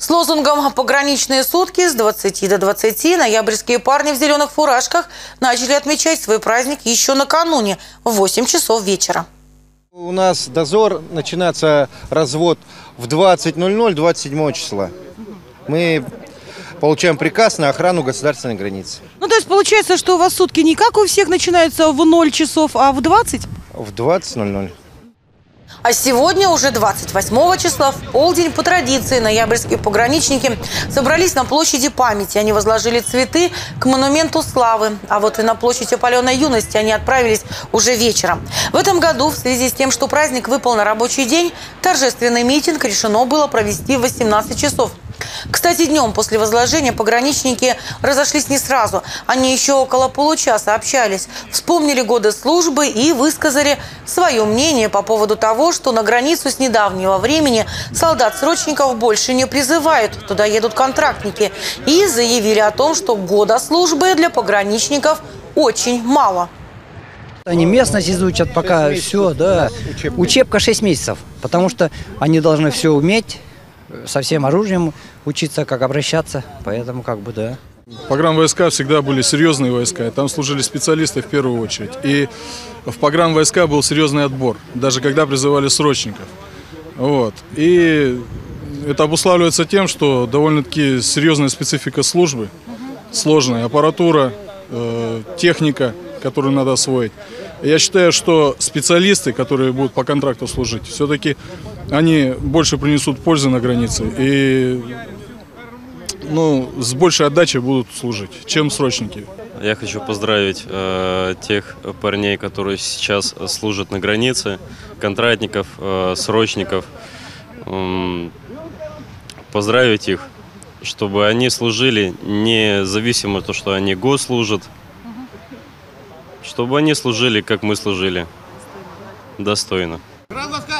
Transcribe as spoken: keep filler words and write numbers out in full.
С лозунгом «Пограничные сутки» с двадцати до двадцати ноябрьские парни в зеленых фуражках начали отмечать свой праздник еще накануне в восемь часов вечера. У нас дозор, начинается развод в двадцать ноль ноль двадцать седьмого числа. Мы получаем приказ на охрану государственной границы. Ну, то есть получается, что у вас сутки не как у всех начинаются в ноль часов, а в двадцать? В двадцать ноль ноль. А сегодня, уже двадцать восьмого числа, в полдень, по традиции, ноябрьские пограничники собрались на площади памяти. Они возложили цветы к монументу славы. А вот и на площадь опаленной юности они отправились уже вечером. В этом году, в связи с тем, что праздник выпал на рабочий день, торжественный митинг решено было провести в восемнадцать часов. Кстати, днем после возложения пограничники разошлись не сразу. Они еще около получаса общались, вспомнили годы службы и высказали свое мнение по поводу того, что на границу с недавнего времени солдат-срочников больше не призывают. Туда едут контрактники. И заявили о том, что года службы для пограничников очень мало. Они местность изучат пока все, да. Учебка шесть месяцев, потому что они должны все уметь, со всем оружием учиться, как обращаться, поэтому как бы да. Погранвойска всегда были серьезные войска, там служили специалисты в первую очередь. И в погранвойска был серьезный отбор, даже когда призывали срочников. Вот. И это обуславливается тем, что довольно-таки серьезная специфика службы, сложная аппаратура, э, техника, которую надо освоить. Я считаю, что специалисты, которые будут по контракту служить, все-таки они больше принесут пользы на границе и ну, с большей отдачей будут служить, чем срочники. Я хочу поздравить э, тех парней, которые сейчас служат на границе, контрактников, э, срочников. Э, поздравить их, чтобы они служили независимо от того, что они год служат, чтобы они служили, как мы служили, достойно.